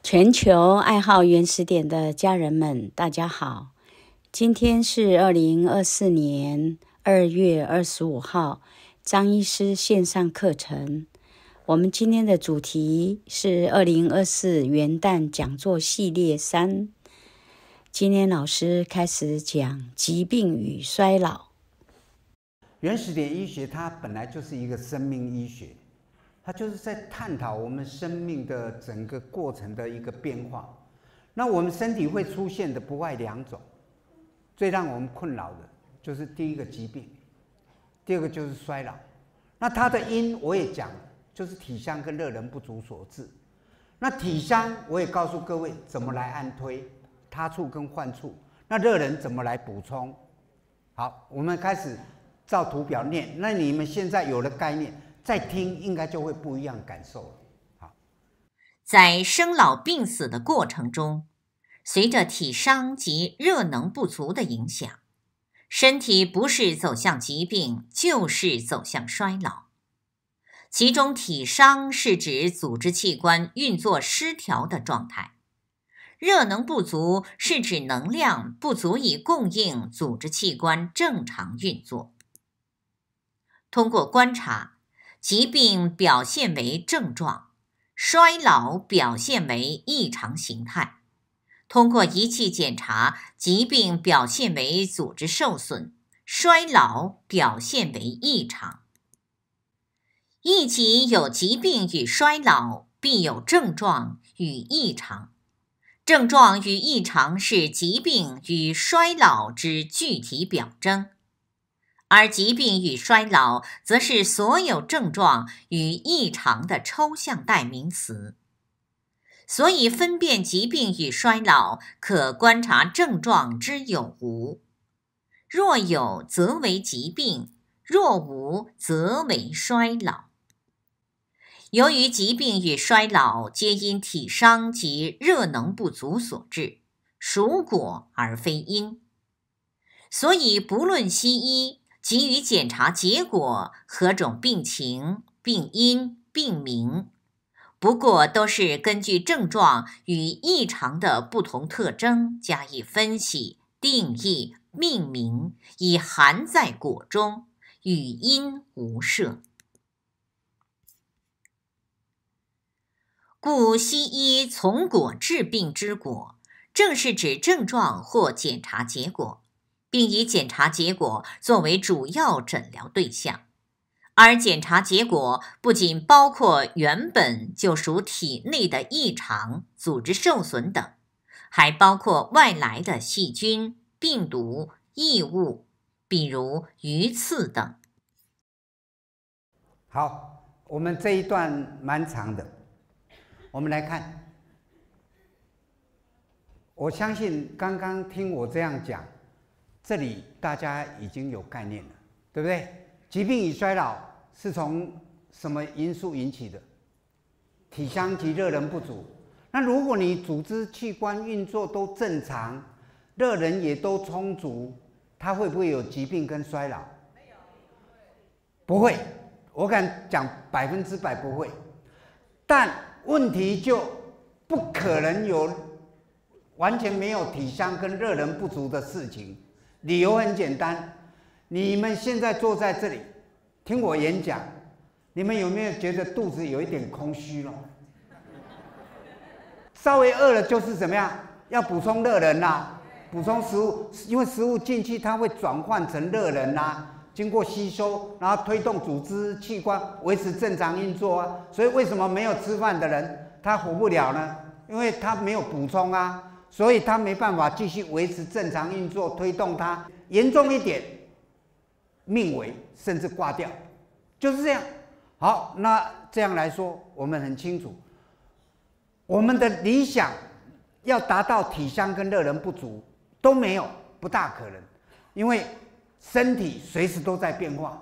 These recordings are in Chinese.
全球爱好原始点的家人们，大家好！今天是2024年2月25号，张医师线上课程。我们今天的主题是2024元旦讲座系列3。今天老师开始讲疾病与衰老。 原始点医学它本来就是一个生命医学，它就是在探讨我们生命的整个过程的一个变化。那我们身体会出现的不外2种，最让我们困扰的就是第一个疾病，第二个就是衰老。那它的因我也讲了，就是体香跟热能不足所致。那体香我也告诉各位怎么来按推，他处跟患处。那热能怎么来补充？好，我们开始照图表念。那你们现在有了概念，再听应该就会不一样感受了。好， 在生老病死的过程中，随着体伤及热能不足的影响，身体不是走向疾病，就是走向衰老。其中体伤是指组织器官运作失调的状态，热能不足是指能量不足以供应组织器官正常运作。通过观察，疾病表现为症状，衰老表现为异常形态。通过仪器检查，疾病表现为组织受损，衰老表现为异常。一即有疾病与衰老，必有症状与异常。症状与异常是疾病与衰老之具体表征，而疾病与衰老则是所有症状与异常的抽象代名词。所以分辨疾病与衰老，可观察症状之有无。若有，则为疾病；若无，则为衰老。由于疾病与衰老皆因体伤及热能不足所致，属果而非因，所以不论西医给予检查结果何种病情、病因、病名，不过都是根据症状与异常的不同特征加以分析、定义、命名，已含在果中，与因无涉。故西医从果治病之果，正是指症状或检查结果，并以检查结果作为主要诊疗对象。而检查结果不仅包括原本就属体内的异常、组织受损等，还包括外来的细菌、病毒、异物，比如鱼刺等。 好，我们这一段蛮长的，我们来看。我相信刚刚听我这样讲，这里大家已经有概念了，对不对？疾病与衰老是从什么因素引起的？体香及热能不足。那如果你组织器官运作都正常，热能也都充足，它会不会有疾病跟衰老？不会，我敢讲100%不会。但问题就不可能有完全没有体香跟热能不足的事情。理由很简单，你们现在坐在这里听我演讲，你们有没有觉得肚子有一点空虚了？稍微饿了就是怎么样？要补充热能啦，补充食物，因为食物进去它会转换成热能啦，经过吸收，然后推动组织器官维持正常运作啊。所以为什么没有吃饭的人他活不了呢？因为他没有补充啊，所以他没办法继续维持正常运作，推动它。严重一点，命危甚至挂掉，就是这样。好，那这样来说，我们很清楚，我们的理想要达到体香跟热能不足都没有，不大可能，因为身体随时都在变化，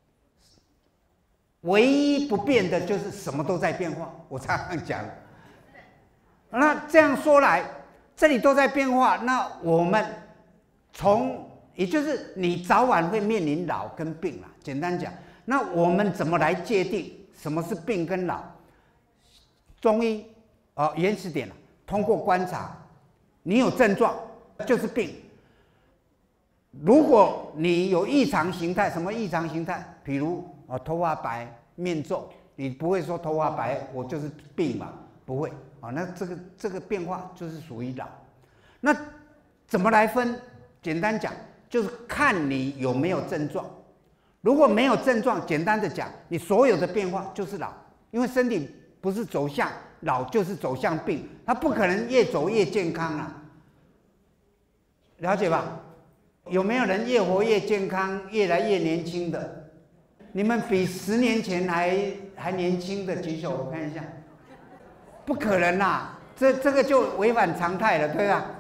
唯一不变的就是什么都在变化。我常常讲，那这样说来，这里都在变化，那我们也就是你早晚会面临老跟病啦。简单讲，那我们怎么来界定什么是病跟老？中医原始点通过观察，你有症状就是病。如果你有异常形态，什么异常形态？比如头发白、面皱，你不会说头发白我就是病嘛，不会啊。那这个变化就是属于老。那怎么来分？简单讲，就是看你有没有症状。如果没有症状，简单的讲，你所有的变化就是老，因为身体不是走向老就是走向病，它不可能越走越健康啊，了解吧？有没有人越活越健康，越来越年轻的？你们比10年前还年轻的举手，我看一下。不可能啦，这个就违反常态了，对吧？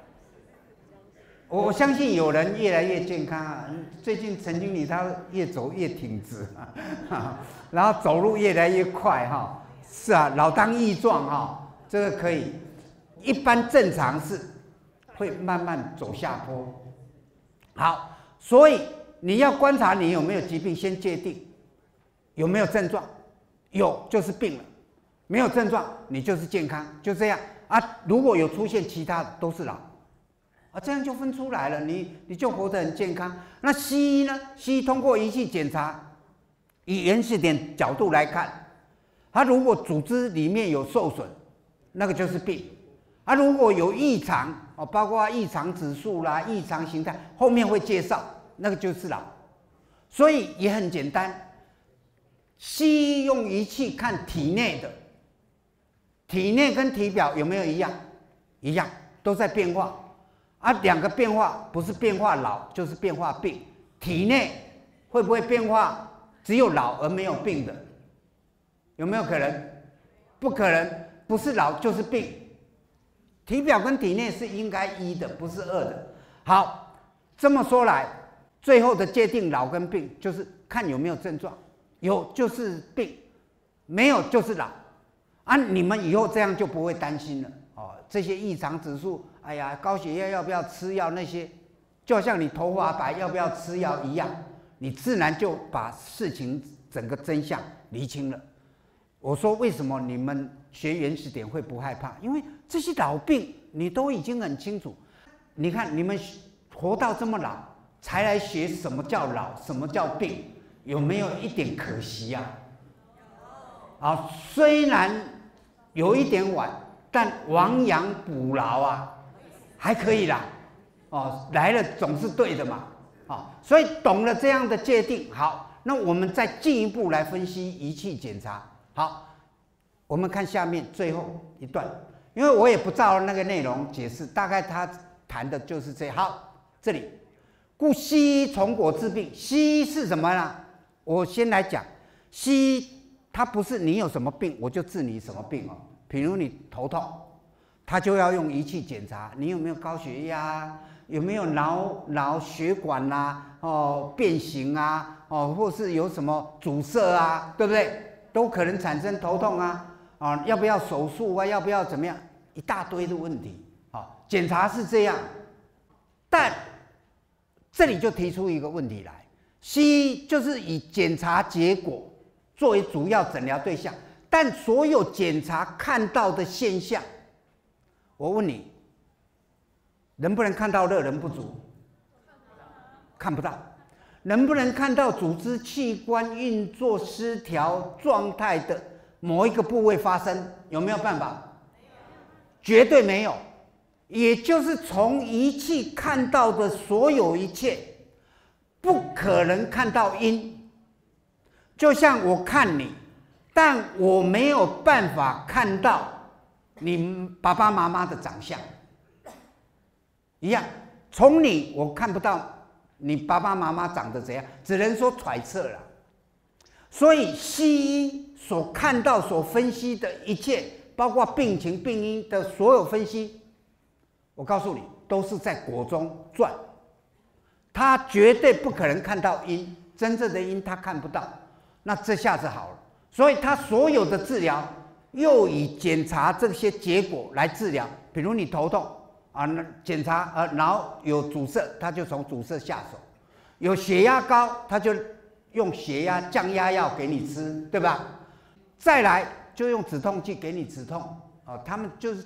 我相信有人越来越健康啊。最近陈经理他越走越挺直然后走路越来越快哈。是啊，老当益壮哈，这个可以。一般正常是会慢慢走下坡。好，所以你要观察你有没有疾病，先界定有没有症状，有就是病了，没有症状你就是健康，就这样啊。如果有出现其他的，都是老啊，这样就分出来了，你就活得很健康。那西医呢？西医通过仪器检查，以原始点角度来看，它如果组织里面有受损，那个就是病。啊，如果有异常包括异常指数啦、异常形态，后面会介绍，那个就是老。所以也很简单，西医用仪器看体内的，体内跟体表有没有一样？一样，都在变化。啊，两个变化不是变化老，就是变化病。体内会不会变化只有老而没有病的？有没有可能？不可能，不是老就是病。体表跟体内是应该一的，不是二的。好，这么说来，最后的界定老跟病，就是看有没有症状，有就是病，没有就是老。啊，你们以后这样就不会担心了这些异常指数，哎呀，高血压要不要吃药那些，就像你头发白要不要吃药一样，你自然就把事情整个真相厘清了。我说为什么你们学原始点会不害怕？因为这些老病你都已经很清楚。你看你们活到这么老才来学什么叫老，什么叫病，有没有一点可惜啊？虽然有一点晚，但亡羊补牢啊，还可以啦。来了总是对的嘛。所以懂了这样的界定，好，那我们再进一步来分析仪器检查。好，我们看下面最后一段，因为我也不照那个内容解释，大概他谈的就是这样。好，这里，故西医从果治病，西医是什么呢？我先来讲，西医它不是你有什么病我就治你什么病比如你头痛，他就要用仪器检查你有没有高血压，有没有脑血管变形或是有什么阻塞对不对？都可能产生头痛要不要手术要不要怎么样，一大堆的问题检查是这样，但这里就提出一个问题来，西医就是以检查结果作为主要诊疗对象，但所有检查看到的现象，我问你，能不能看到热能不足？看不到。能不能看到组织器官运作失调状态的某一个部位发生？有没有办法？绝对没有。也就是从仪器看到的所有一切，不可能看到因。就像我看你，但我没有办法看到你爸爸妈妈的长相一样，从你我看不到你爸爸妈妈长得怎样，只能说揣测了。所以西医所看到、所分析的一切，包括病情、病因的所有分析，我告诉你，都是在果中转，他绝对不可能看到因，真正的因他看不到。那这下子好了，所以他所有的治疗又以检查这些结果来治疗，比如你头痛。那检查脑有阻塞，他就从阻塞下手；有血压高，他就用血压降压药给你吃，对吧？再来就用止痛剂给你止痛他们就是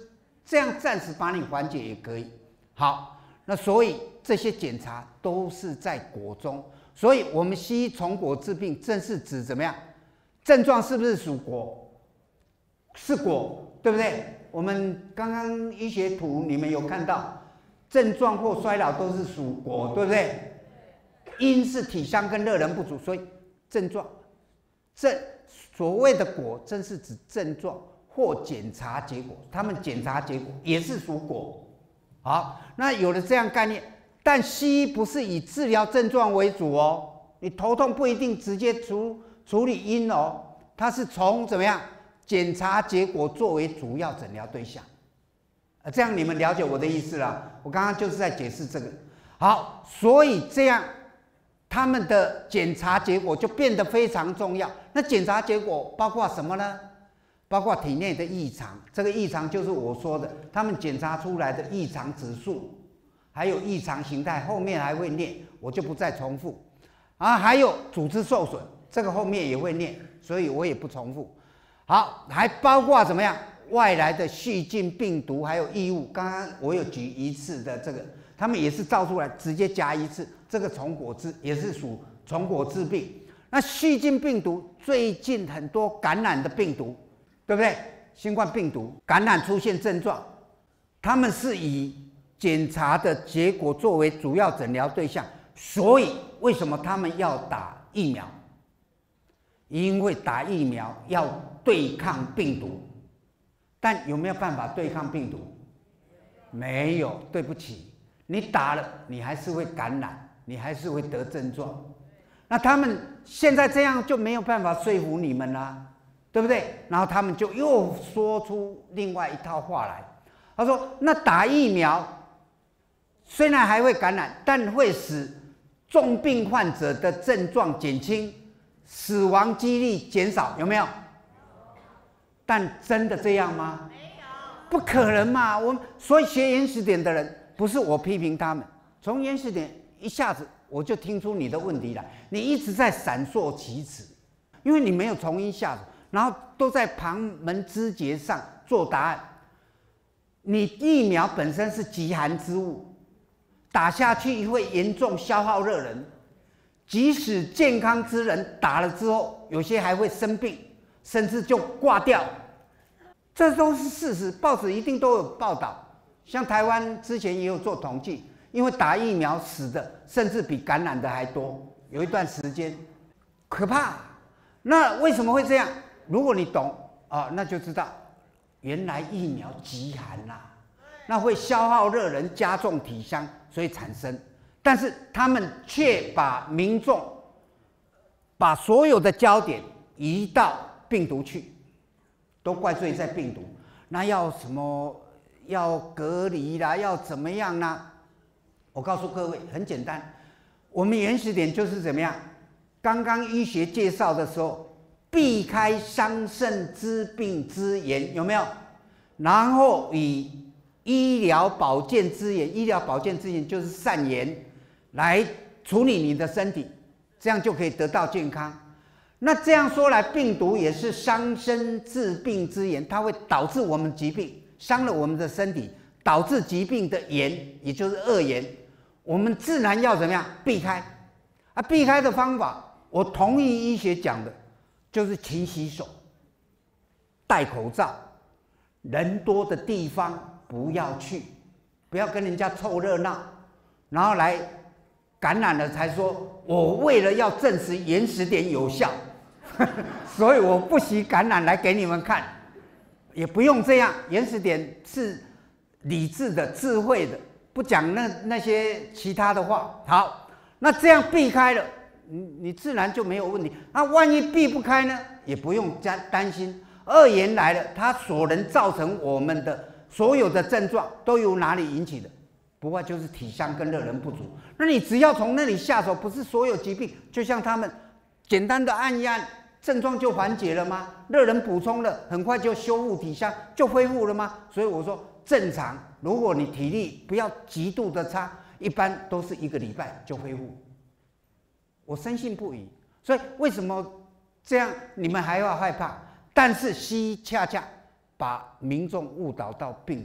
这样暂时把你缓解也可以。好，那所以这些检查都是在果中，所以我们西医从果治病，正是指怎么样？症状是不是属果？是果，对不对？我们刚刚医学图你们有看到，症状或衰老都是属果，对不对？因是体香跟热能不足，所以症状，所谓的果，正是指症状或检查结果，他们检查结果也是属果。好，那有了这样概念，但西医不是以治疗症状为主哦，你头痛不一定直接处理因哦，它是从怎么样检查结果作为主要诊疗对象。这样你们了解我的意思了？我刚刚就是在解释这个。好，所以这样他们的检查结果就变得非常重要。那检查结果包括什么呢？包括体内的异常，这个异常就是我说的，他们检查出来的异常指数，还有异常形态，后面还会念，我就不再重复。还有组织受损，这个后面也会念，所以我也不重复。好，还包括怎么样？外来的细菌、病毒还有异物，刚刚我有举一次的这个，他们也是照出来直接加一次，这个从果治也是属从果治病。那细菌、病毒，最近很多感染的病毒，对不对？新冠病毒感染出现症状，他们是以检查的结果作为主要诊疗对象，所以为什么他们要打疫苗？因为打疫苗要对抗病毒。但有没有办法对抗病毒？没有，对不起，你打了，你还是会感染，你还是会得症状。那他们现在这样就没有办法说服你们啦，对不对？然后他们就又说出另外一套话来，他说：“那打疫苗虽然还会感染，但会使重病患者的症状减轻，死亡几率减少，有没有？”但真的这样吗？没有，不可能嘛！所以学原始点的人，不是我批评他们，从原始点一下子我就听出你的问题来，你一直在闪烁其词，因为你没有从因下手，然后都在旁门枝节上做答案。你疫苗本身是极寒之物，打下去会严重消耗热能，即使健康之人打了之后，有些还会生病。甚至就挂掉，这都是事实，报纸一定都有报道。像台湾之前也有做统计，因为打疫苗死的甚至比感染的还多，有一段时间，可怕。那为什么会这样？如果你懂那就知道，原来疫苗极寒啦，那会消耗热能，加重体香，所以产生。但是他们却把民众把所有的焦点移到病毒去，都怪罪在病毒。那要什么？要隔离啦，要怎么样呢？我告诉各位，很简单，我们原始点就是怎么样？刚刚医学介绍的时候，避开伤肾之病之言，有没有？然后以医疗保健之言，医疗保健之言就是善言，来处理你的身体，这样就可以得到健康。那这样说来，病毒也是伤身治病之言，它会导致我们疾病，伤了我们的身体，导致疾病的言，也就是恶言。我们自然要怎么样避开？避开的方法，我同意医学讲的，就是勤洗手、戴口罩，人多的地方不要去，不要跟人家凑热闹，然后来感染了才说我为了要证实原始点有效。所以我不惜感染来给你们看，也不用这样。原始点是理智的、智慧的，不讲那些其他的话。好，那这样避开了，你自然就没有问题。那万一避不开呢？也不用担心。恶言来了，它所能造成我们的所有的症状都由哪里引起的？不外就是体香跟热能不足。那你只要从那里下手，不是所有疾病，就像他们简单的按一按，症状就缓解了吗？热能补充了，很快就修复体香，就恢复了吗？所以我说正常，如果你体力不要极度的差，一般都是1个礼拜就恢复。我深信不疑。所以为什么这样你们还要害怕？但是西医恰恰把民众误导到病毒。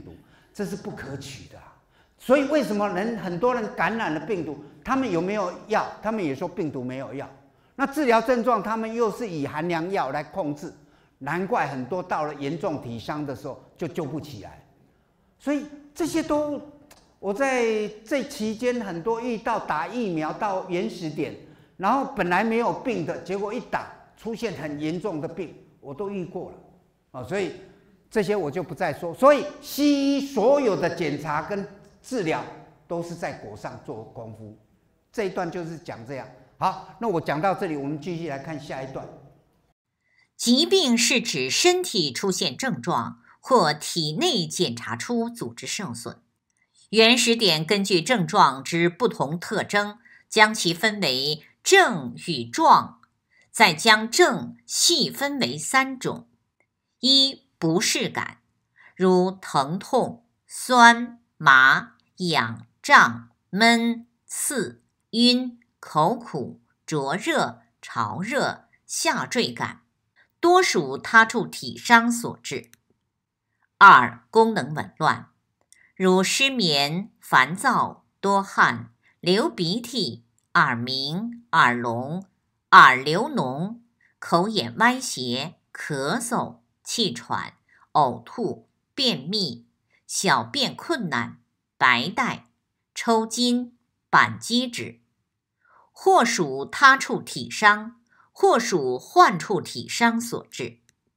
这是不可取的。所以为什么很多人感染了病毒，他们有没有药？他们也说病毒没有药。那治疗症状，他们又是以寒凉药来控制，难怪很多到了严重体伤的时候就救不起来。所以这些都，我在这期间很多遇到打疫苗到原始点，然后本来没有病的，结果一打出现很严重的病，我都遇过了所以这些我就不再说。所以西医所有的检查跟治疗都是在果上做功夫。这一段就是讲这样。好，那我讲到这里，我们继续来看下一段。 疾病是指身体出现症状或体内检查出组织受损。原始点根据症状之不同特征，将其分为症与状，再将症细分为3种：一、不适感，如疼痛、酸、麻、痒、胀、闷、刺、晕、口苦、灼热、潮热、下坠感，多属他处体伤所致。二、功能紊乱，如失眠、烦躁、多汗、流鼻涕、耳鸣、耳聋、耳流脓、口眼歪斜、咳嗽、气喘、呕吐、便秘、小便困难、白带、抽筋、板机指，或属他处体伤，或属患处体伤所致。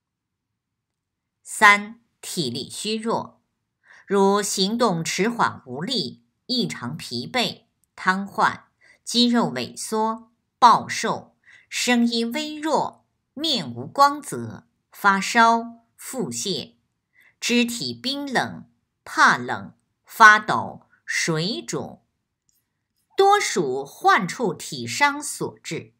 三、体力虚弱，如行动迟缓无力、异常疲惫、瘫痪、肌肉萎缩、暴瘦、声音微弱、面无光泽、发烧、腹泻、肢体冰冷、怕冷、发抖、水肿，多属患处体伤所致。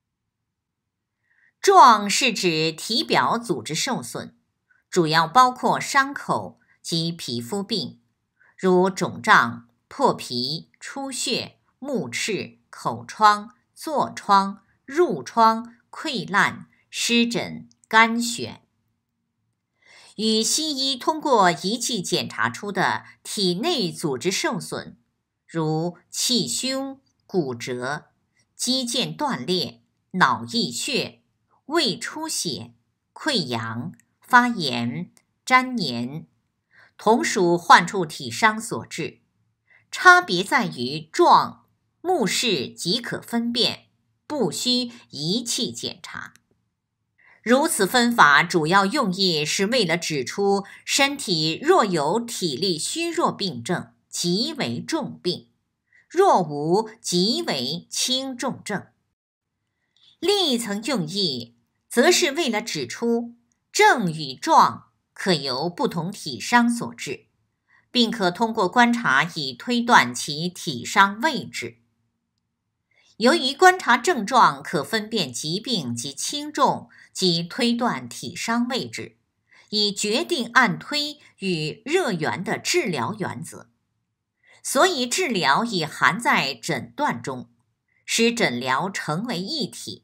状是指体表组织受损，主要包括伤口及皮肤病，如肿胀、破皮、出血、目赤、口疮、痤疮、褥疮、溃烂、湿疹、干癣。与西医通过仪器检查出的体内组织受损，如气胸、骨折、肌腱断裂、脑溢血、胃出血、溃疡、发炎、粘黏，同属患处体伤所致，差别在于状目视即可分辨，不需仪器检查。如此分法主要用意是为了指出身体若有体力虚弱病症，即为重病；若无，即为轻重症。另一层用意，则是为了指出症与状可由不同体伤所致，并可通过观察以推断其体伤位置。由于观察症状可分辨疾病及轻重，即推断体伤位置，以决定按推与热源的治疗原则，所以治疗已含在诊断中，使诊疗成为一体。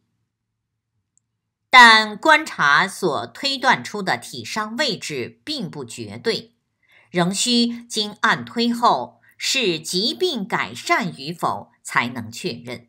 但观察所推断出的体伤位置并不绝对，仍需经按推后视疾病改善与否才能确认。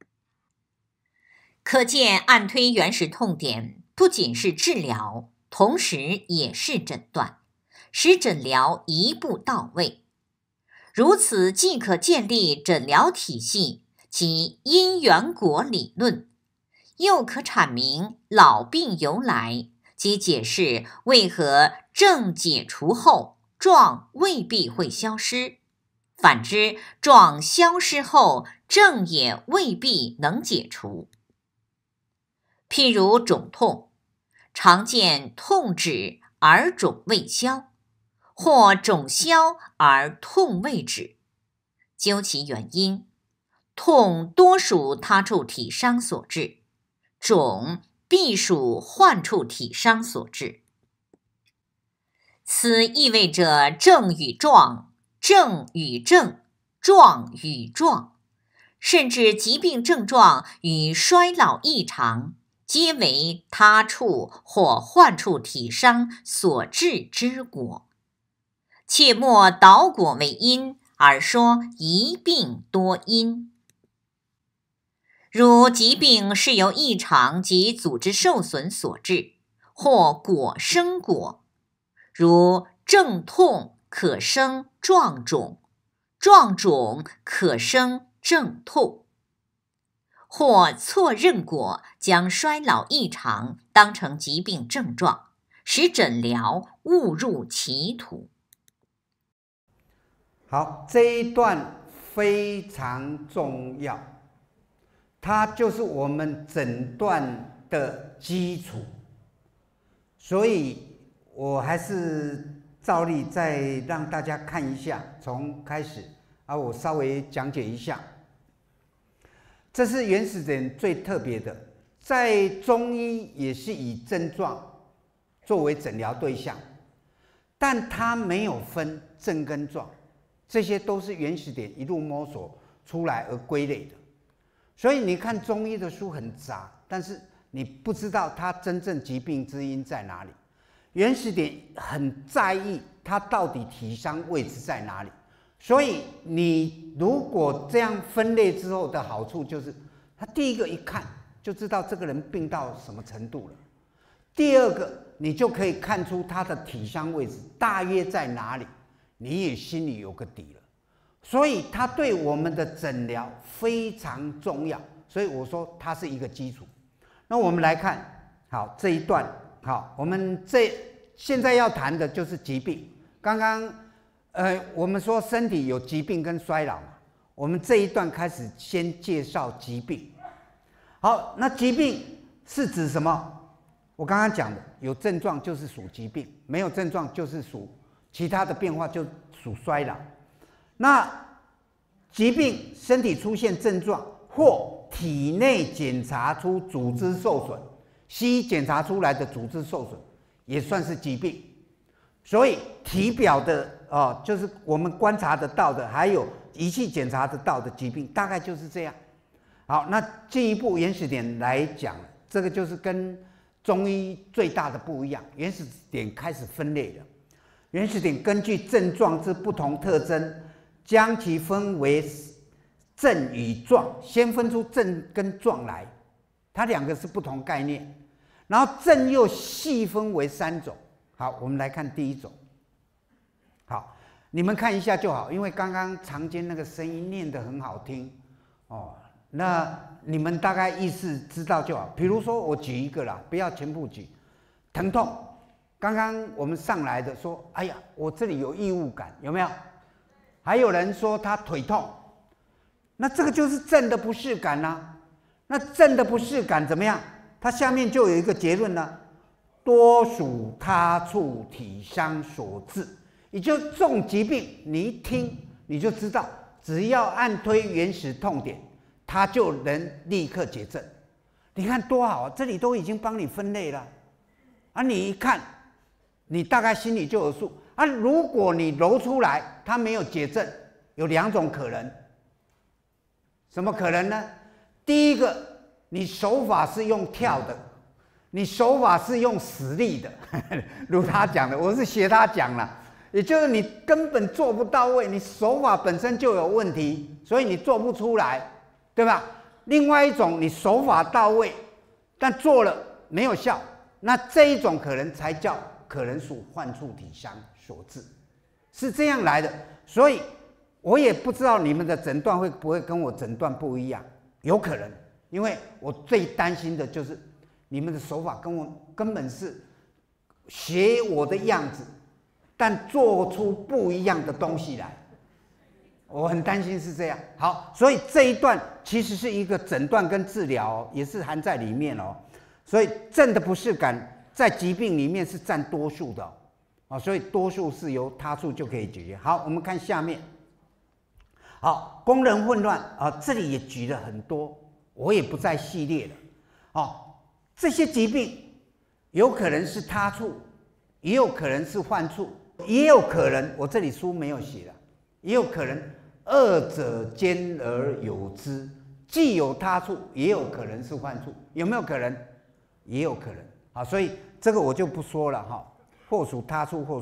可见按推原始痛点不仅是治疗，同时也是诊断，使诊疗一步到位。如此既可建立诊疗体系及因缘果理论，又可阐明老病由来及解释为何症解除后状未必会消失，反之状消失后症也未必能解除。譬如肿痛，常见痛止而肿未消，或肿消而痛未止。究其原因，痛多属他处体伤所致，肿必属患处体伤所致。此意味着症与状、症与症、状与状，甚至疾病症状与衰老异常，皆为他处或患处体伤所致之果。 切莫倒果为因，而说一病多因。如疾病是由异常及组织受损所致，或果生果，如症痛可生壮肿，壮肿可生症痛；或错认果，将衰老异常当成疾病症状，使诊疗误入歧途。 好，这一段非常重要，它就是我们诊断的基础，所以我还是照例再让大家看一下，从开始我稍微讲解一下。这是原始点最特别的，在中医也是以症状作为诊疗对象，但它没有分症跟状，这些都是原始点一路摸索出来而归类的。所以你看中医的书很杂，但是你不知道它真正疾病之因在哪里。原始点很在意它到底体伤位置在哪里，所以你如果这样分类之后的好处就是，他第一个一看就知道这个人病到什么程度了，第二个你就可以看出他的体伤位置大约在哪里，你也心里有个底了。所以它对我们的诊疗非常重要，所以我说它是一个基础。那我们来看，好，这一段，好，我们现在要谈的就是疾病。刚刚我们说身体有疾病跟衰老嘛，我们这一段开始先介绍疾病。好，那疾病是指什么？我刚刚讲的，有症状就是属疾病，没有症状就是属其他的变化，就属衰老。那疾病身体出现症状，或体内检查出组织受损，西医检查出来的组织受损也算是疾病。所以体表的就是我们观察得到的，还有仪器检查得到的疾病，大概就是这样。好，那进一步原始点来讲，这个就是跟中医最大的不一样。原始点开始分类了，原始点根据症状之不同特征，将其分为症与状，先分出症跟状来，它两个是不同概念。然后症又细分为3种。好，我们来看第一种。好，你们看一下就好，因为刚刚常坚那个声音念得很好听哦。那你们大概意思知道就好。比如说我举一个啦，不要全部举。疼痛，刚刚我们上来的说，哎呀，我这里有异物感，有没有？还有人说他腿痛，那这个就是症的不适感啦。那症的不适感怎么样？它下面就有一个结论了，多属他处体伤所致。也就这种疾病，你一听你就知道，只要按推原始痛点，它就能立刻解症。你看多好啊，这里都已经帮你分类了啊！你一看，你大概心里就有数啊。如果你揉出来它没有解症，有2种可能。什么可能呢？第一个，你手法是用跳的，你手法是用使力的，如他讲的，我是学他讲了，也就是你根本做不到位，你手法本身就有问题，所以你做不出来，对吧？另外一种，你手法到位，但做了没有效，那这一种可能才叫可能属患处体伤所致，是这样来的。所以我也不知道你们的诊断会不会跟我诊断不一样，有可能，因为我最担心的就是你们的手法跟我根本是学我的样子，但做出不一样的东西来，我很担心是这样。好，所以这一段其实是一个诊断跟治疗也是含在里面哦。所以症的不适感在疾病里面是占多数的所以多数是由他处就可以解决。好，我们看下面。好，功能混乱这里也举了很多，我也不再细列了这些疾病有可能是他处，也有可能是患处，也有可能我这里书没有写了，也有可能二者兼而有之，既有他处，也有可能是患处，有没有可能？也有可能所以这个我就不说了或属他处，或属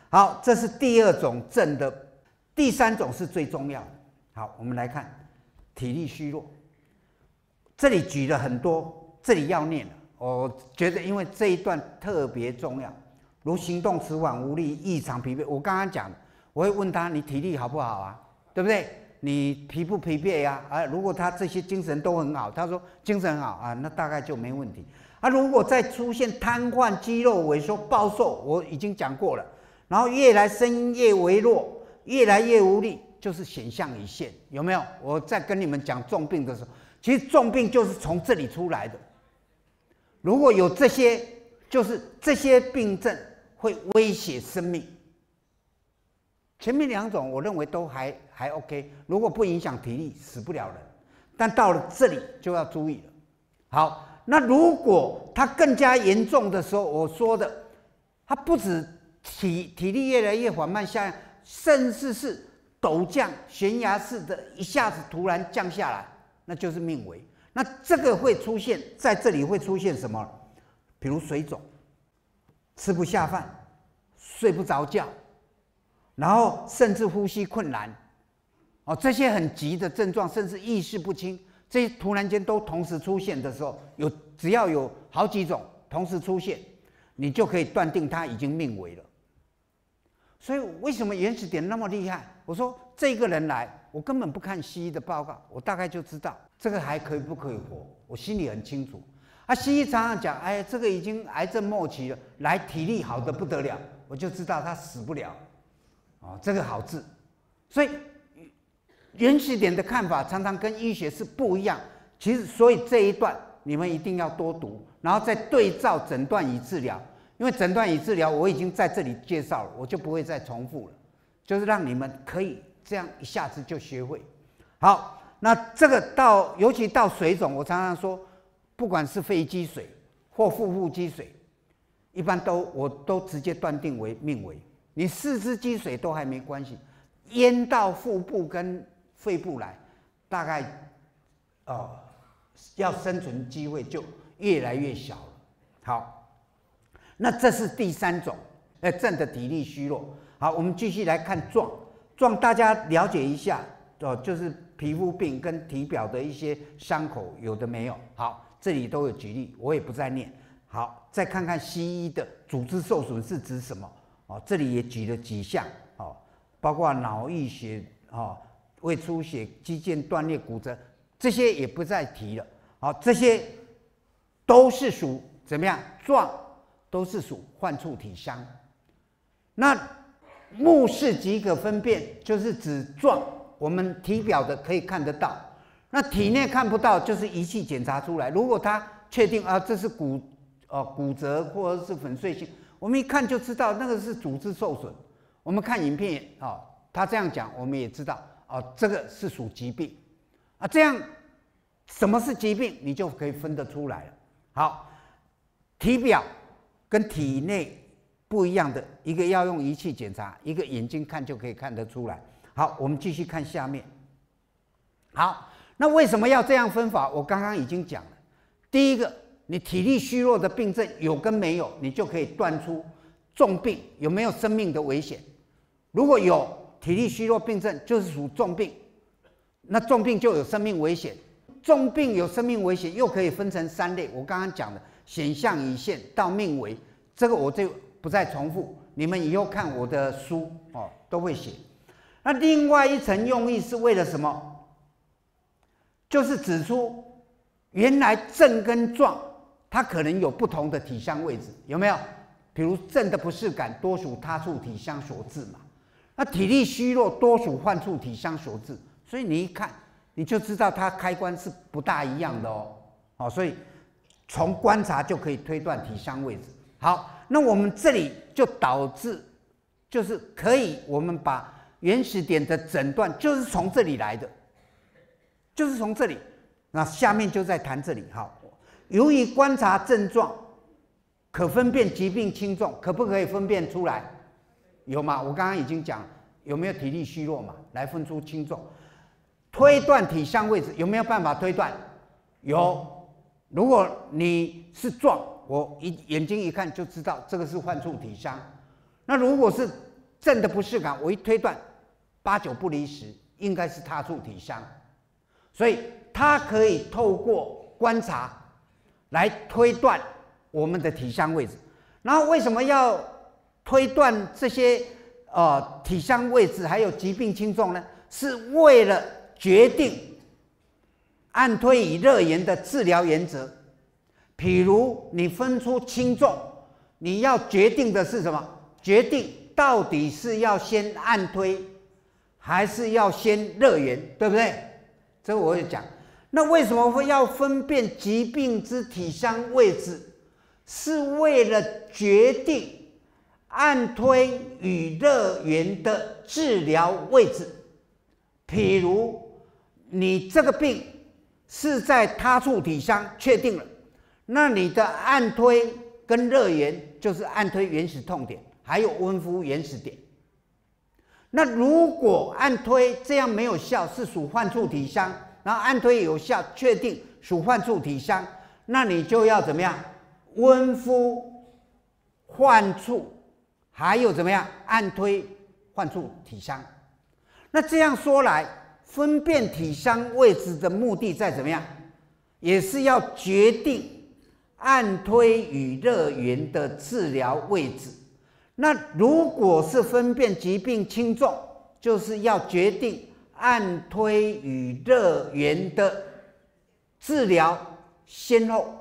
好，这是第二种症的，第三种是最重要的。好，我们来看体力虚弱，这里举了很多，这里要念了。我觉得因为这一段特别重要，如行动迟缓无力、异常疲惫。我刚刚讲的，我会问他你体力好不好啊？对不对？你疲不疲惫呀？如果他这些精神都很好，他说精神很好啊，那大概就没问题。如果再出现瘫痪、肌肉萎缩、暴瘦，我已经讲过了。然后越来声音越微弱，越来越无力，就是显象已现，有没有？我在跟你们讲重病的时候，其实重病就是从这里出来的。如果有这些，就是这些病症会威胁生命。前面两种我认为都还 OK， 如果不影响体力，死不了人。但到了这里就要注意了。好，那如果它更加严重的时候，我说的，它不止体力越来越缓慢下降，甚至是陡降、悬崖式的一下子突然降下来，那就是命危。那这个会出现在这里会出现什么？比如水肿、吃不下饭、睡不着觉，然后甚至呼吸困难，这些很急的症状，甚至意识不清，这些突然间都同时出现的时候，只要有好几种同时出现，你就可以断定他已经命危了。所以为什么原始点那么厉害？我说这个人来，我根本不看西医的报告，我大概就知道这个还可以不可以活，我心里很清楚。西医常常讲，哎，这个已经癌症末期了，来体力好的不得了，我就知道他死不了，这个好治。所以原始点的看法常常跟医学是不一样。其实，所以这一段你们一定要多读，然后再对照诊断与治疗。因为诊断与治疗我已经在这里介绍了，我就不会再重复了，就是让你们可以这样一下子就学会。好，那这个尤其到水肿，我常常说，不管是肺积水或腹积水，一般我都直接断定为命危。你四肢积水都还没关系，淹到腹部跟肺部来，大概要生存机会就越来越小了。好。那这是第三种，症的体力虚弱。好，我们继续来看状，大家了解一下，就是皮肤病跟体表的一些伤口，有的没有。好，这里都有举例，我也不再念。好，再看看西医的组织受损是指什么？这里也举了几项，包括脑溢血、胃出血、肌腱断裂、骨折，这些也不再提了。好，这些都是属怎么样？状。都是属患处体伤。那目视即可分辨，就是指状，我们体表的可以看得到，那体内看不到，就是仪器检查出来。如果他确定这是骨折或者是粉碎性，我们一看就知道那个是组织受损。我们看影片他这样讲，我们也知道这个是属疾病这样什么是疾病，你就可以分得出来了。好，体表跟体内不一样的，一个要用仪器检查，一个眼睛看就可以看得出来。好，我们继续看下面。好，那为什么要这样分法？我刚刚已经讲了。第一个，你体力虚弱的病症有跟没有，你就可以断出重病有没有生命的危险。如果有体力虚弱病症，就是属重病，那重病就有生命危险。重病有生命危险，又可以分成3类。我刚刚讲的。显象已现到命危，这个我就不再重复，你们以后看我的书都会写。那另外一层用意是为了什么？就是指出原来症跟状它可能有不同的体相位置，有没有？比如症的不适感多属他处体相所致嘛，那体力虚弱多属患处体相所致，所以你一看你就知道它开关是不大一样的所以从观察就可以推断体相位置。好，那我们这里就导致，就是可以我们把原始点的诊断就是从这里来的，就是从这里。那下面就在谈这里。好，由于观察症状可分辨疾病轻重，可不可以分辨出来？有吗？我刚刚已经讲有没有体力虚弱嘛，来分出轻重。推断体相位置有没有办法推断？有。如果你是状，我眼睛一看就知道这个是患处体伤。那如果是正的不适感，我一推断，8、9不离10，应该是他处体伤。所以他可以透过观察来推断我们的体相位置。然后为什么要推断这些体相位置还有疾病轻重呢？是为了决定按推以热源的治疗原则。譬如你分出轻重，你要决定的是什么？决定到底是要先按推还是要先热源，对不对？这个我也讲。那为什么会要分辨疾病之体相位置？是为了决定按推与热源的治疗位置。譬如你这个病是在他处体相确定了，那你的按推跟热源就是按推原始痛点，还有温敷原始点。那如果按推这样没有效，是属患处体相，然后按推有效，确定属患处体相，那你就要怎么样？温敷患处，还有怎么样？按推患处体相。那这样说来，分辨体相位置的目的在怎么样？也是要决定按推与热源的治疗位置。那如果是分辨疾病轻重，就是要决定按推与热源的治疗先后。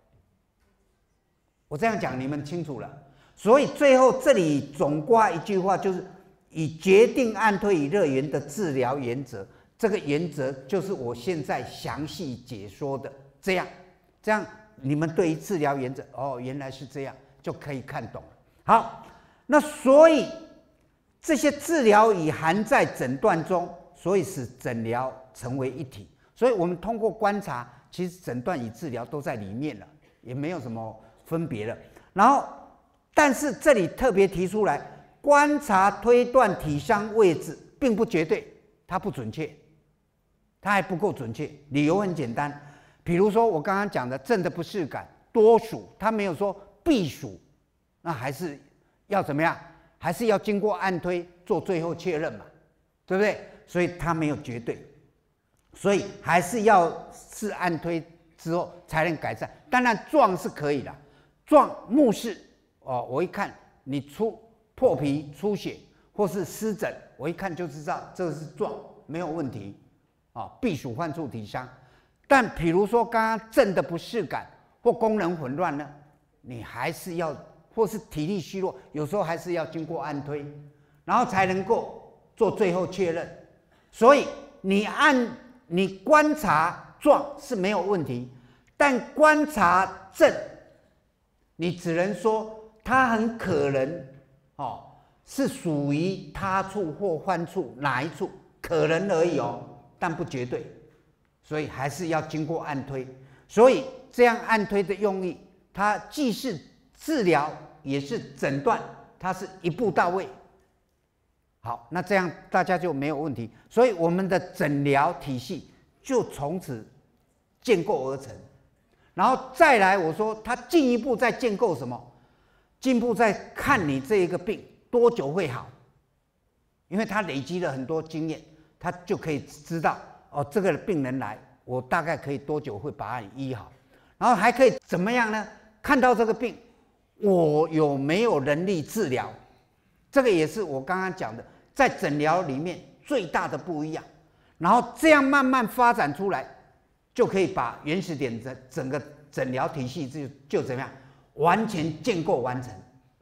我这样讲你们清楚了。所以最后这里总括一句话，就是以决定按推与热源的治疗原则。这个原则就是我现在详细解说的。这样你们对于治疗原则，原来是这样，就可以看懂了。好，那所以这些治疗已含在诊断中，所以使诊疗成为一体。所以我们通过观察，其实诊断与治疗都在里面了，也没有什么分别了。然后，但是这里特别提出来，观察推断体相位置并不绝对，它不准确，它还不够准确。理由很简单，比如说我刚刚讲的正的不适感多属，它没有说必属，那还是要怎么样？还是要经过按推做最后确认嘛，对不对？所以它没有绝对，所以还是要是按推之后才能改善。当然状是可以的，状目视我一看你破皮出血或是湿疹，我一看就知道这是状，没有问题必属患处体相。但比如说刚刚正的不适感或功能混乱呢，你还是要，或是体力虚弱，有时候还是要经过按推，然后才能够做最后确认。所以你观察状是没有问题，但观察正，你只能说它很可能是属于他处或患处哪一处，可能而已但不绝对。所以还是要经过按推。所以这样按推的用意，它既是治疗也是诊断，它是一步到位。好，那这样大家就没有问题。所以我们的诊疗体系就从此建构而成。然后再来，我说它进一步再建构什么？进一步再看你这一个病多久会好，因为他累积了很多经验，他就可以知道这个病人来，我大概可以多久会把他医好，然后还可以怎么样呢？看到这个病，我有没有能力治疗？这个也是我刚刚讲的，在诊疗里面最大的不一样。然后这样慢慢发展出来，就可以把原始点的整个诊疗体系就怎么样完全建构完成。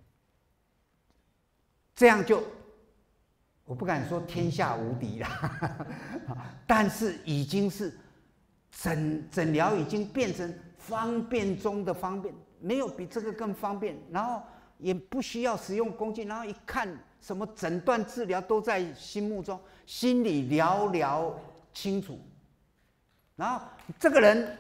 这样就我不敢说天下无敌啦，但是已经是诊疗已经变成方便中的方便，没有比这个更方便。然后也不需要使用工具，然后一看什么诊断治疗都在心目中，心里了了清楚。然后这个人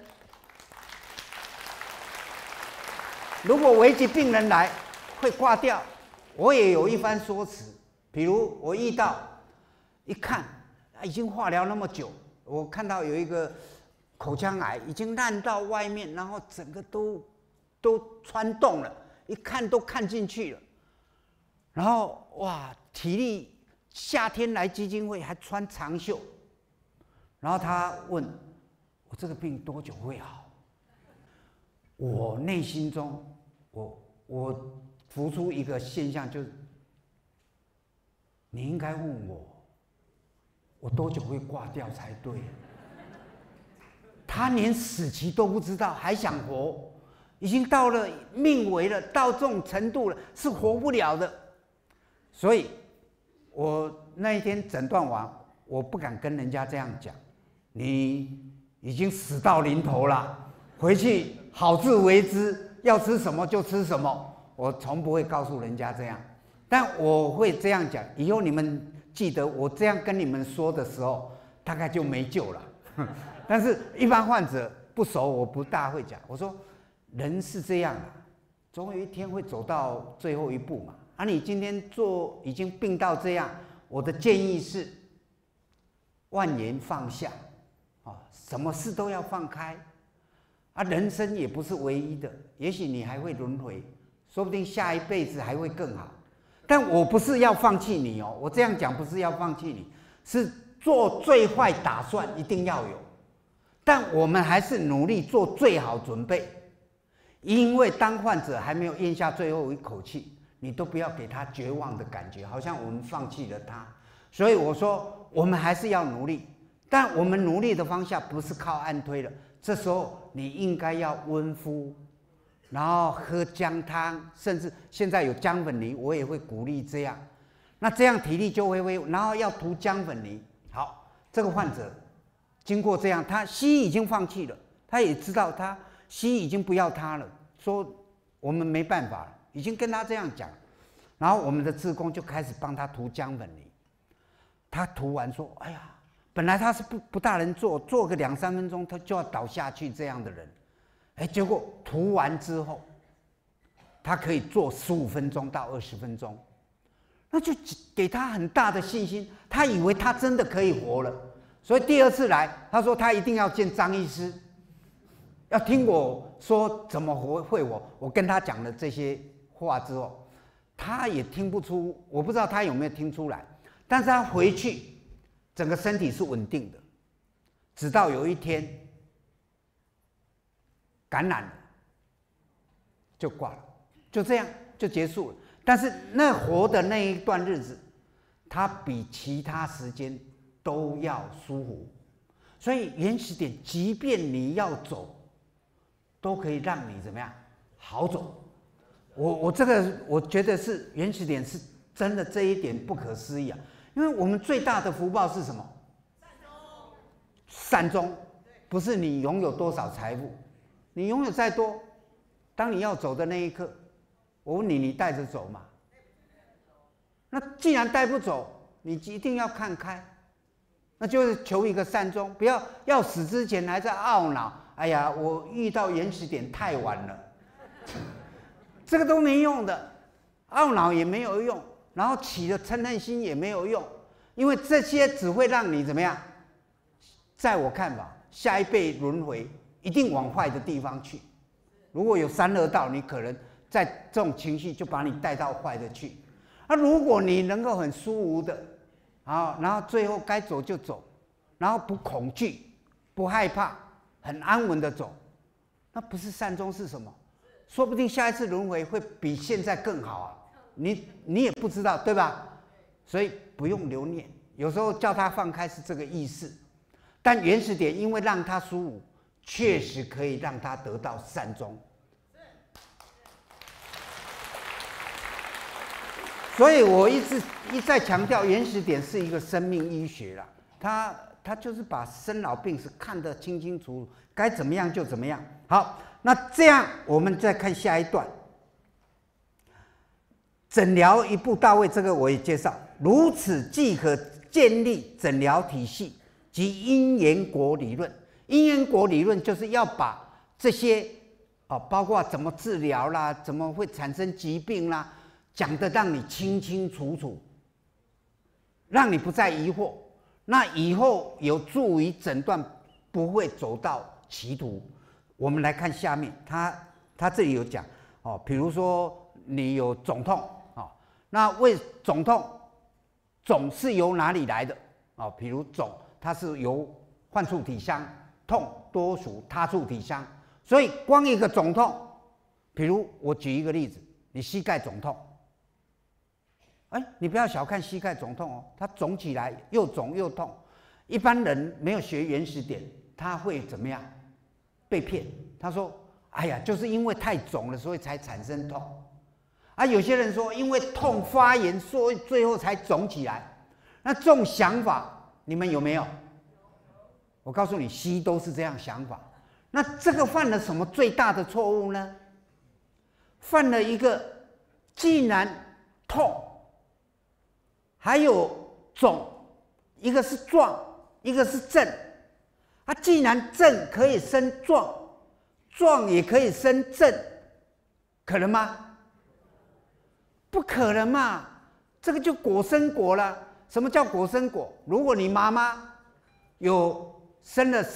如果危急病人来会挂掉，我也有一番说辞。比如我遇到一看已经化疗那么久，我看到有一个口腔癌已经烂到外面，然后整个都穿洞了，一看都看进去了。 然后哇，体力夏天来基金会还穿长袖，然后他问我这个病多久会好？我内心中我浮出一个现象，就是你应该问我多久会挂掉才对。他连死期都不知道，还想活，已经到了命危了，到这种程度了，是活不了的。所以，我那一天诊断完，我不敢跟人家这样讲，你已经死到临头了，回去好自为之，要吃什么就吃什么。我从不会告诉人家这样，但我会这样讲。以后你们记得，我这样跟你们说的时候，大概就没救了。但是，一般患者不熟，我不大会讲。我说，人是这样的，总有一天会走到最后一步嘛。你今天已经病到这样，我的建议是，万言放下，什么事都要放开。人生也不是唯一的，也许你还会轮回，说不定下一辈子还会更好。但我不是要放弃你哦，我这样讲不是要放弃你，是做最坏打算一定要有，但我们还是努力做最好准备，因为当患者还没有咽下最后一口气，你都不要给他绝望的感觉，好像我们放弃了他。所以我说，我们还是要努力，但我们努力的方向不是靠按推了。这时候你应该要温敷，然后喝姜汤，甚至现在有姜粉泥，我也会鼓励这样。那这样体力就会恢复，然后要涂姜粉泥。好，这个患者经过这样，他西医已经放弃了，他也知道他西医已经不要他了，说我们没办法了，已经跟他这样讲。然后我们的志工就开始帮他涂姜粉泥。他涂完说：“哎呀。”本来他是不大能做个2-3分钟，他就要倒下去这样的人，结果涂完之后，他可以做15分钟到20分钟，那就给他很大的信心，他以为他真的可以活了。所以第2次来，他说他一定要见张医师，要听我说怎么会活。我跟他讲了这些话之后，他也听不出，我不知道他有没有听出来，但是他回去。整个身体是稳定的，直到有一天感染了，就挂了，就这样就结束了。但是那活的那一段日子，他比其他时间都要舒服。所以原始点，即便你要走，都可以让你怎么样好走。我这个我觉得是原始点是真的这一点不可思议啊。因为我们最大的福报是什么？善终，不是你拥有多少财富，你拥有再多，当你要走的那一刻，我问你，你带着走吗？那既然带不走，你一定要看开，那就是求一个善终，不要死之前还在懊恼。哎呀，我遇到原始点太晚了，这个都没用的，懊恼也没有用。然后起了嗔恨心也没有用，因为这些只会让你怎么样？在我看法，下一辈轮回一定往坏的地方去。如果有3恶道，你可能在这种情绪就把你带到坏的去。如果你能够很舒服的，然后最后该走就走，然后不恐惧、不害怕，很安稳的走，那不是善终是什么？说不定下一次轮回会比现在更好啊！你也不知道，对吧？所以不用留念，有时候叫他放开是这个意思。但原始点因为让他舒服，确实可以让他得到善终。所以我一再强调，原始点是一个生命医学啦，他就是把生老病死看得清清楚楚，该怎么样就怎么样。好，那这样我们再看下一段。诊疗一步到位，这个我也介绍，如此即可建立诊疗体系及因缘果理论。因缘果理论就是要把这些包括怎么治疗啦，怎么会产生疾病啦，讲得让你清清楚楚，让你不再疑惑。那以后有助于诊断不会走到歧途。我们来看下面，他这里有讲比如说你有肿痛。 那为肿痛，肿是由哪里来的？比如肿，它是由患处体相，痛多属他处体相，所以光一个肿痛，比如我举一个例子，你膝盖肿痛，你不要小看膝盖肿痛哦，它肿起来又肿又痛。一般人没有学原始点，他会怎么样？被骗。他说：“哎呀，就是因为太肿了，所以才产生痛。”有些人说因为痛发炎，所以最后才肿起来。那这种想法，你们有没有？我告诉你，西医都是这样想法。那这个犯了什么最大的错误呢？犯了一个，既然痛，还有肿，一个是壮，一个是正。既然正可以生壮，壮也可以生正，可能吗？不可能嘛！这个就果生果了。什么叫果生果？如果你妈妈有生了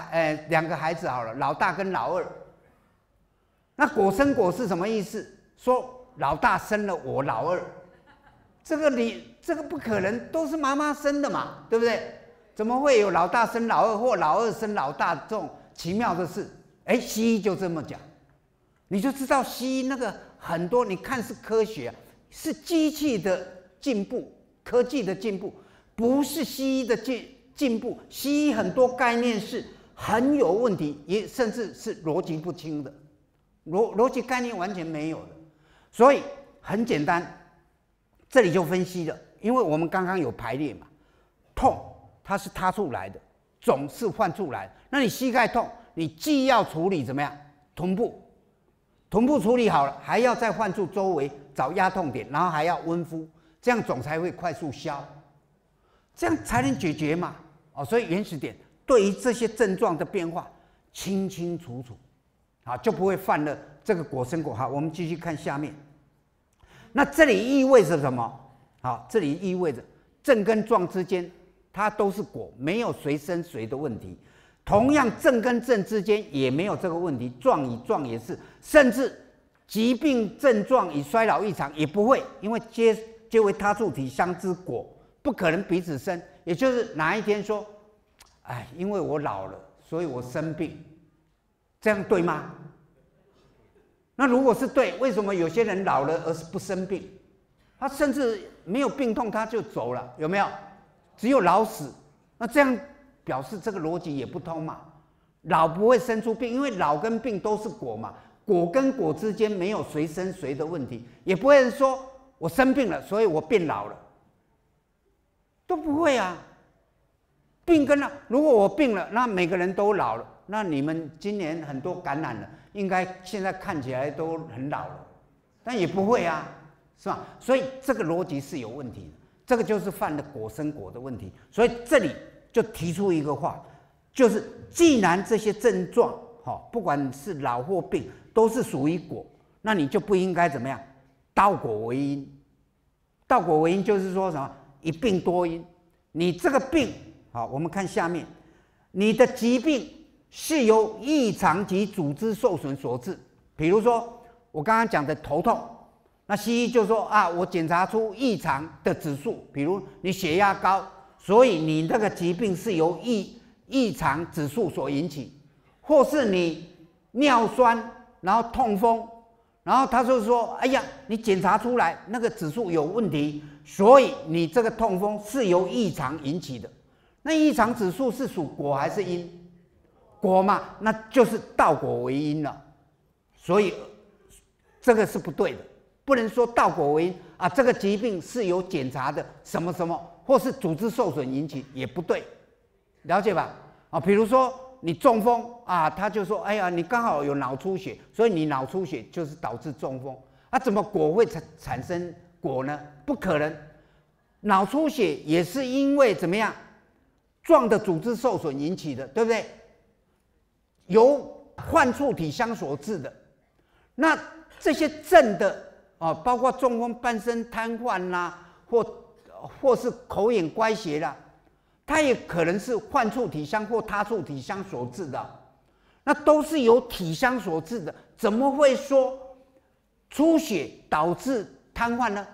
2个孩子好了，老大跟老二，那果生果是什么意思？说老大生了我老二，这个不可能，都是妈妈生的嘛，对不对？怎么会有老大生老二或老二生老大这种奇妙的事？西医就这么讲，你就知道西医那个很多，你看是科学，是机器的进步，科技的进步，不是西医的进步。西医很多概念是很有问题，也甚至是逻辑不清的，逻辑概念完全没有的。所以很简单，这里就分析了，因为我们刚刚有排列嘛，痛它是他处来的，肿是患处来的。那你膝盖痛，你既要处理怎么样？臀部处理好了，还要在患处周围找压痛点，然后还要温敷，这样肿才会快速消，这样才能解决嘛。所以原始点对于这些症状的变化清清楚楚，就不会犯了这个果生果。好，我们继续看下面。那这里意味着什么？这里意味着正跟壮之间，它都是果，没有谁生谁的问题。同样，正跟正之间也没有这个问题，壮与壮也是，甚至疾病症状与衰老异常也不会，因为皆为他处体相之果，不可能彼此生。也就是哪一天说，因为我老了，所以我生病，这样对吗？那如果是对，为什么有些人老了而是不生病？他甚至没有病痛他就走了，有没有？只有老死，那这样表示这个逻辑也不通嘛。老不会生出病，因为老跟病都是果嘛，果跟果之间没有谁生谁的问题，也不会说我生病了，所以我变老了，都不会啊。病跟如果我病了，那每个人都老了，那你们今年很多感染了，应该现在看起来都很老了，但也不会啊，是吧？所以这个逻辑是有问题的，这个就是犯了果生果的问题。所以这里就提出一个话，就是既然这些症状，不管是老或病，都是属于果，那你就不应该怎么样？倒果为因。倒果为因就是说什么？一病多因。你这个病，我们看下面，你的疾病是由异常及组织受损所致。比如说我刚刚讲的头痛，那西医就说我检查出异常的指数，比如你血压高，所以你那个疾病是由异常指数所引起，或是你尿酸，然后痛风，然后他就说你检查出来那个指数有问题，所以你这个痛风是由异常引起的。那异常指数是属果还是因？果嘛，那就是倒果为因了。所以这个是不对的，不能说倒果为因这个疾病是由检查的什么什么，或是组织受损引起，也不对，了解吧？比如说你中风他就说你刚好有脑出血，所以你脑出血就是导致中风。怎么果会产生果呢？不可能，脑出血也是因为怎么样？壮的组织受损引起的，对不对？由患处体相所致的。那这些症的包括中风、半身瘫痪啦，或是口眼乖斜啦，它也可能是患处体相或他处体相所致的。那都是由体相所致的，怎么会说出血导致瘫痪呢？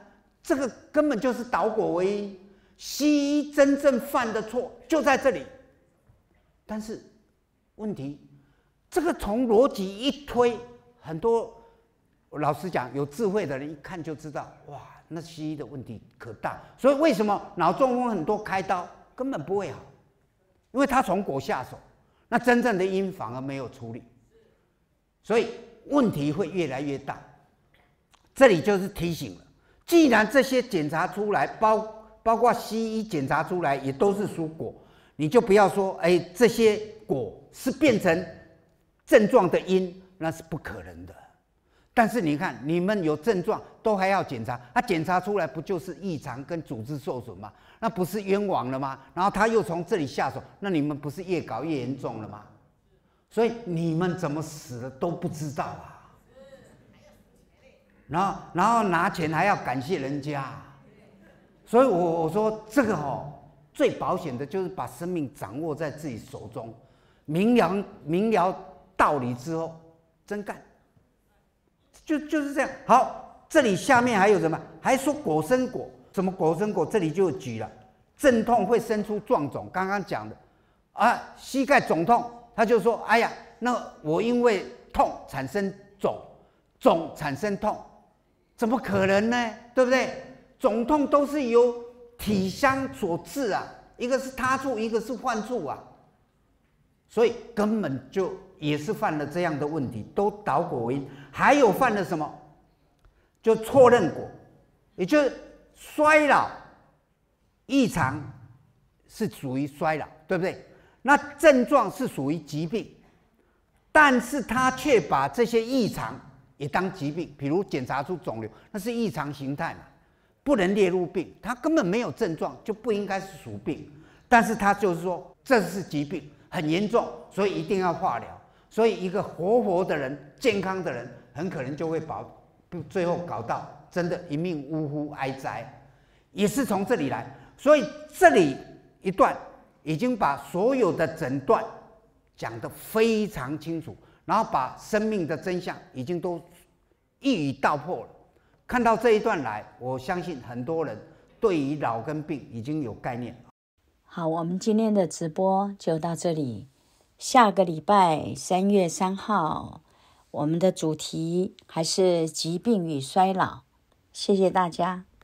这个根本就是倒果为因。西医真正犯的错就在这里，但是问题，这个从逻辑一推，很多老实讲，有智慧的人一看就知道，哇，那西医的问题可大。所以为什么脑中风很多开刀根本不会好？因为他从果下手，那真正的因反而没有处理，所以问题会越来越大。这里就是提醒了，既然这些检查出来，包括西医检查出来也都是属果，你就不要说，这些果是变成症状的因，那是不可能的。但是你看，你们有症状都还要检查，检查出来不就是异常跟组织受损吗？那不是冤枉了吗？然后他又从这里下手，那你们不是越搞越严重了吗？所以你们怎么死的都不知道啊。然后拿钱还要感谢人家。所以我说这个最保险的就是把生命掌握在自己手中，明了道理之后，真干，就是这样。好，这里下面还有什么？还说果生果，什么果生果？这里就举了，阵痛会生出壮肿，刚刚讲的膝盖肿痛，他就说，哎呀，那我因为痛产生肿产生痛，怎么可能呢？对不对？肿痛都是由体相所致啊，一个是他处，一个是患处啊，所以根本就也是犯了这样的问题，都倒果为因。还有犯了什么？就错认果，也就是衰老异常是属于衰老，对不对？那症状是属于疾病，但是他却把这些异常也当疾病，比如检查出肿瘤，那是异常形态嘛，不能列入病，他根本没有症状，就不应该是属病。但是他就是说这是疾病，很严重，所以一定要化疗。所以一个活的人、健康的人，很可能就会最后搞到真的一命呜呼哀哉，也是从这里来。所以这里一段已经把所有的诊断讲得非常清楚，然后把生命的真相已经都一语道破了。看到这一段来，我相信很多人对于老跟病已经有概念。 好，我们今天的直播就到这里。下个礼拜3月3号，我们的主题还是疾病与衰老。谢谢大家。